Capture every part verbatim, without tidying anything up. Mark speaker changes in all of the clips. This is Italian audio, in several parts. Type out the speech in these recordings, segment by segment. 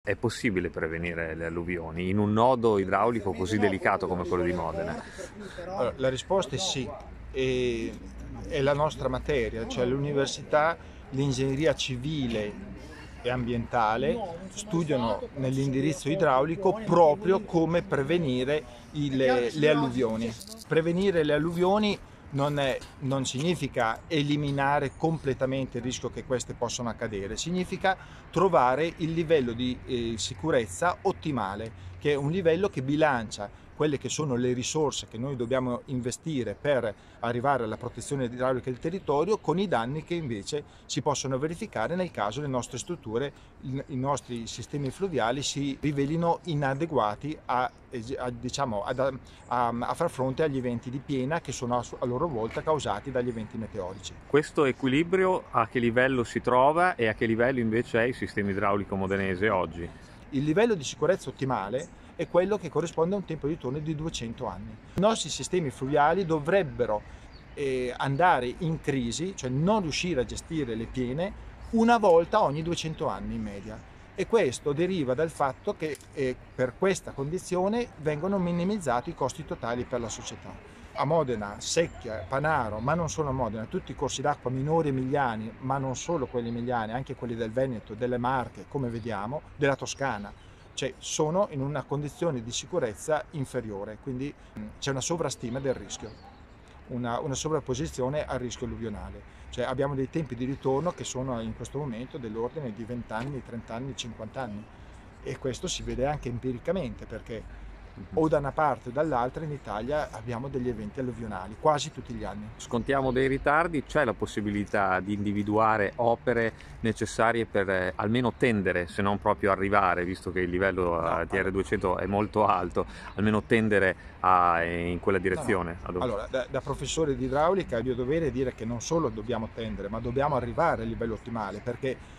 Speaker 1: È possibile prevenire le alluvioni in un nodo idraulico così delicato come quello di Modena?
Speaker 2: Allora, la risposta è sì, e, è la nostra materia, cioè l'università, l'ingegneria civile e ambientale studiano nell'indirizzo idraulico proprio come prevenire il, le alluvioni. Prevenire le alluvioni non, è, non significa eliminare completamente il rischio che queste possano accadere, significa trovare il livello di eh, sicurezza ottimale, che è un livello che bilancia quelle che sono le risorse che noi dobbiamo investire per arrivare alla protezione idraulica del territorio con i danni che invece si possono verificare nel caso le nostre strutture, i nostri sistemi fluviali si rivelino inadeguati a, a, diciamo, a, a, a far fronte agli eventi di piena che sono a loro volta causati dagli eventi meteorici.
Speaker 1: Questo equilibrio a che livello si trova e a che livello invece è il sistema idraulico modenese oggi?
Speaker 2: Il livello di sicurezza ottimale è quello che corrisponde a un tempo di ritorno di duecento anni. I nostri sistemi fluviali dovrebbero eh, andare in crisi, cioè non riuscire a gestire le piene una volta ogni duecento anni in media. E questo deriva dal fatto che eh, per questa condizione vengono minimizzati i costi totali per la società. A Modena, Secchia, Panaro, ma non solo a Modena, tutti i corsi d'acqua minori emiliani, ma non solo quelli emiliani, anche quelli del Veneto, delle Marche, come vediamo, della Toscana, cioè sono in una condizione di sicurezza inferiore, quindi c'è una sovrastima del rischio, una, una sovrapposizione al rischio alluvionale. Cioè abbiamo dei tempi di ritorno che sono in questo momento dell'ordine di venti anni, trenta anni, cinquanta anni, e questo si vede anche empiricamente perché o da una parte o dall'altra in Italia abbiamo degli eventi alluvionali quasi tutti gli anni.
Speaker 1: Scontiamo dei ritardi, c'è la possibilità di individuare opere necessarie per eh, almeno tendere, se non proprio arrivare, visto che il livello no, T R duecento è molto alto, almeno tendere a, in quella direzione?
Speaker 2: No, no. Allora, da, da professore di idraulica il mio dovere è dire che non solo dobbiamo tendere, ma dobbiamo arrivare al livello ottimale, perché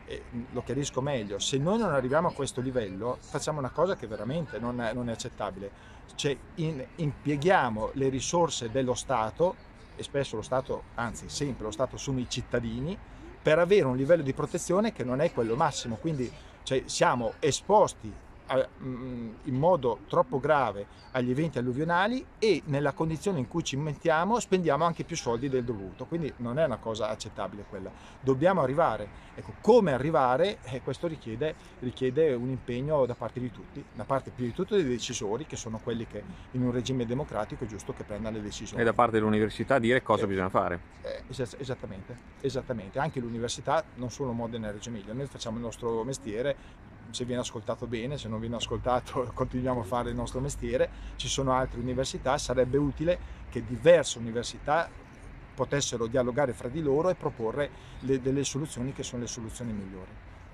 Speaker 2: lo chiarisco meglio, se noi non arriviamo a questo livello facciamo una cosa che veramente non è, non è accettabile, cioè in, impieghiamo le risorse dello Stato, e spesso lo Stato, anzi sempre lo Stato sono i cittadini, per avere un livello di protezione che non è quello massimo, quindi cioè, siamo esposti a, in modo troppo grave agli eventi alluvionali e nella condizione in cui ci mettiamo spendiamo anche più soldi del dovuto, quindi non è una cosa accettabile quella. Dobbiamo arrivare, ecco, come arrivare, eh, questo richiede, richiede un impegno da parte di tutti, da parte più di tutto dei decisori, che sono quelli che in un regime democratico è giusto che prendano le decisioni.
Speaker 1: E da parte dell'università dire cosa
Speaker 2: eh,
Speaker 1: bisogna fare.
Speaker 2: Eh, esattamente, esattamente, anche l'università, non solo Modena e Reggio Emilia, noi facciamo il nostro mestiere, se viene ascoltato bene, se non viene ascoltato continuiamo a fare il nostro mestiere. Ci sono altre università, sarebbe utile che diverse università potessero dialogare fra di loro e proporre le, delle soluzioni che sono le soluzioni migliori.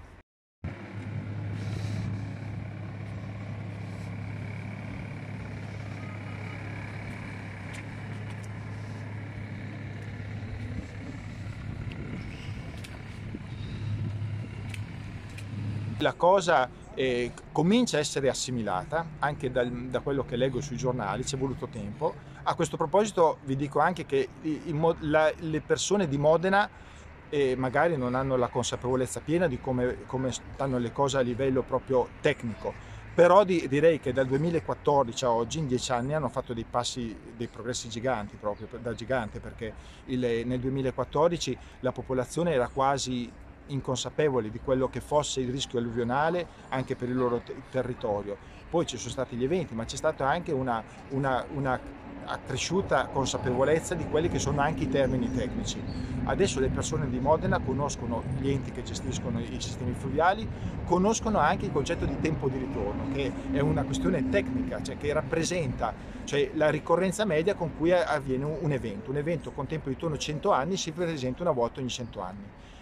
Speaker 2: La cosa eh, comincia a essere assimilata anche dal, da quello che leggo sui giornali, ci è voluto tempo. A questo proposito vi dico anche che i, i, la, le persone di Modena eh, magari non hanno la consapevolezza piena di come, come stanno le cose a livello proprio tecnico, però di, direi che dal duemilaquattordici a oggi, in dieci anni, hanno fatto dei passi, dei progressi giganti, proprio da gigante, perché il, nel duemilaquattordici la popolazione era quasi inconsapevoli di quello che fosse il rischio alluvionale anche per il loro te territorio. Poi ci sono stati gli eventi, ma c'è stata anche una, una, una accresciuta consapevolezza di quelli che sono anche i termini tecnici. Adesso le persone di Modena conoscono gli enti che gestiscono i sistemi fluviali, conoscono anche il concetto di tempo di ritorno, che è una questione tecnica, cioè che rappresenta cioè, la ricorrenza media con cui avviene un evento. Un evento con tempo di ritorno cento anni si presenta una volta ogni cento anni.